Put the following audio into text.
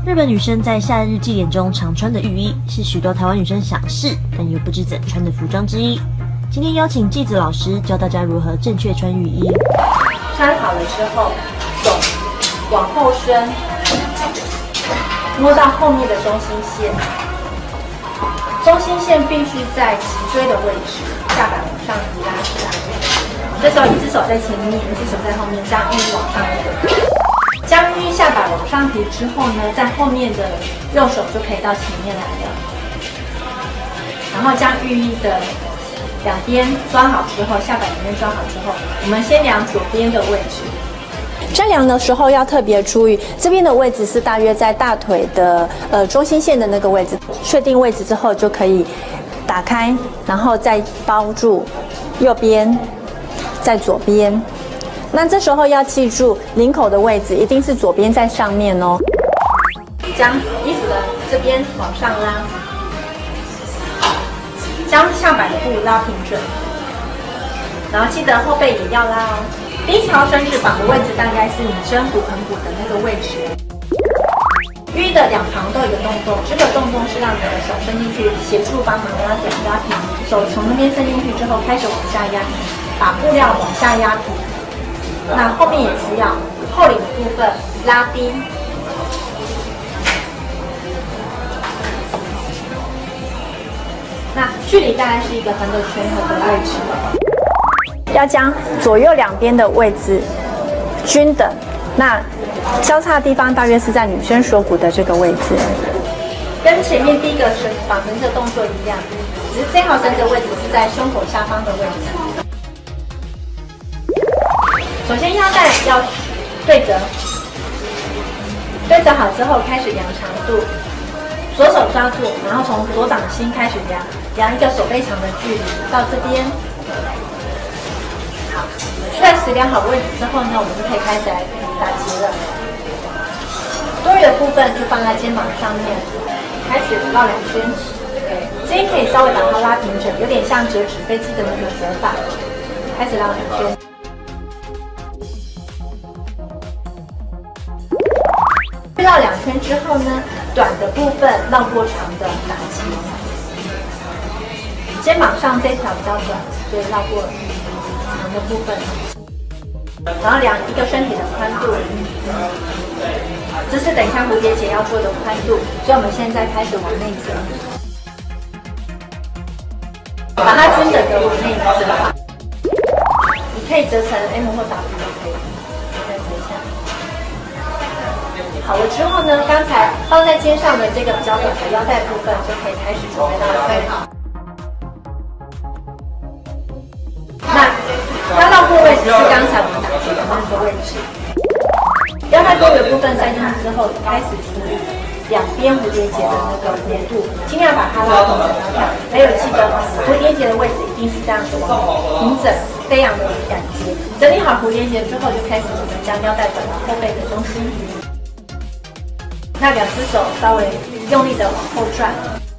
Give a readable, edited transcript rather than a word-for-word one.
日本女生在夏日祭典中常穿的浴衣，是许多台湾女生想试但又不知怎穿的服装之一。今天邀请纪子老师教大家如何正确穿浴衣。 穿好了之后，手往后伸，摸到后面的中心线，中心线必须在脊椎的位置，下摆往上提拉起来。这时候一只手在前面，一只手在后面，将浴衣往上提。将浴衣下摆往上提之后呢，在后面的右手就可以到前面来了。然后将浴衣的两边装好之后，下摆两边装好之后，我们先量左边的位置。 这量的时候要特别注意，这边的位置是大约在大腿的中心线的那个位置。确定位置之后，就可以打开，然后再包住右边，在左边。那这时候要记住，领口的位置一定是左边在上面哦。 将衣服的这边往上拉，将下摆的布拉平准，然后记得后背也要拉哦。第一条伸直绑的位置大概是你真骨盆骨的那个位置。浴衣的两旁都有一个洞洞，这个洞洞是让你的手伸进去协助帮忙拉平，手从那边伸进去之后开始往下压，把布料往下压平。那后面也需要后领的部分拉低，那距离大概是一个横的拳头的位置。 要将左右两边的位置均等，那交叉的地方大约是在女生锁骨的这个位置， 跟前面第一个绑绳的动作一样，只是这条绳子的位置是在胸口下方的位置。首先腰带要对折，对折好之后开始量长度，左手抓住，然后从左掌心开始量一个手背长的距离到这边。好，确实量好位置之后呢，我们就可以开始来打结了。多余的部分就放在肩膀上面，开始绕2圈。这边可以稍微把它拉平整，有点像折纸飞机的那个折法。开始绕2圈。绕2圈之后呢，短的部分绕过长的打结。肩膀上这条比较短，所以绕过长的部分。然后量一个身体的宽度，这是等一下蝴蝶结要做的宽度，所以我们现在开始往内折，把它均等的往内折。你可以折成 M 或 W 都可以，再折一下。好了之后呢，刚才放在肩上的这个比较短的腰带部分就可以开始准备到最好。那腰带部位置是刚才我们打结的那个位置。腰带多余的部分在那之后，开始处理两边蝴蝶结的那个弧度，尽量把它拉平整拉开。还有记得蝴蝶结的位置一定是这样子平整，非常的有感觉。整理好蝴蝶结之后，就开始我们将腰带转到后背的中心。那2只手稍微用力的往后转，